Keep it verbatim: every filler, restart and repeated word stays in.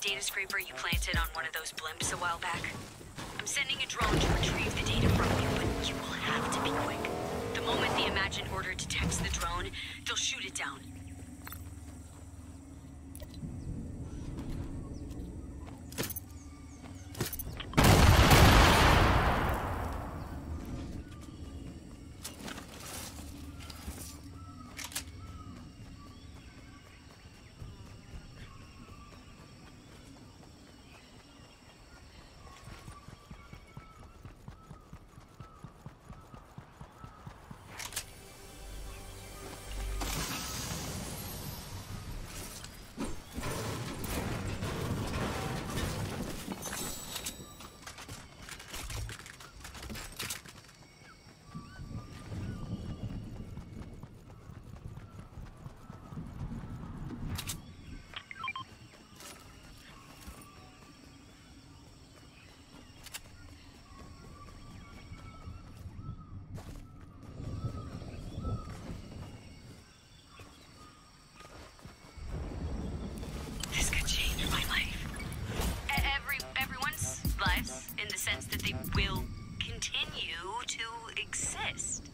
data scraper you planted on one of those blimps a while back? I'm sending a drone to retrieve the data from you, but you will have to be quick. The moment the Imagine Order detects the drone, they'll shoot it down. In the sense that they will continue to exist.